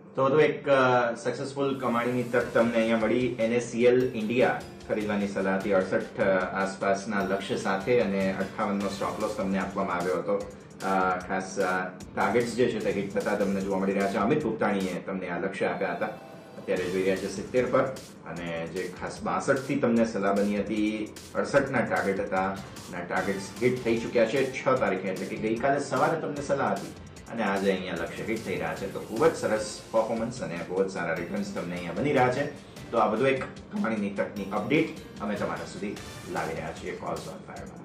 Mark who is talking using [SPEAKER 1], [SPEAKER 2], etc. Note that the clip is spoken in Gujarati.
[SPEAKER 1] તો વધુ એક સક્સેસફુલ કમાણીની તક તમને અહીંયા મળી. NSCL ઇન્ડિયા ખરીદવાની સલાહ હતી 68 આસપાસના લક્ષ્ય સાથે અને 58 નો સ્ટોપ લોસ તમને આપવામાં આવ્યો હતો. ખાસ ટાર્ગેટ્સ જે છે તે હિટ થતા તમને જોવા મળી રહ્યા છે. અમિત ગુપ્તાણીએ તમને આ લક્ષ્ય આપ્યા હતા. અત્યારે જોઈ રહ્યા છે 70 પર, અને જે ખાસ 62 થી તમને સલાહ બની હતી 68 ના ટાર્ગેટ હતા. ટાર્ગેટ્સ હિટ થઈ ચુક્યા છે 6 તારીખે, એટલે કે ગઈકાલે સવારે તમને સલાહ હતી અને આજે અહીંયા લક્ષ્ય હિટ થઈ રહ્યા છે. તો ખૂબ જ સરસ પરફોર્મન્સ અને બહુ જ સારા રિટર્ન્સ તમને અહીંયા બની રહ્યા છે. તો આ બધું એક કમાણીની તકની અપડેટ અમે તમારા સુધી લાવી રહ્યા છીએ કોલ્સ ઓન ફાયરમાં.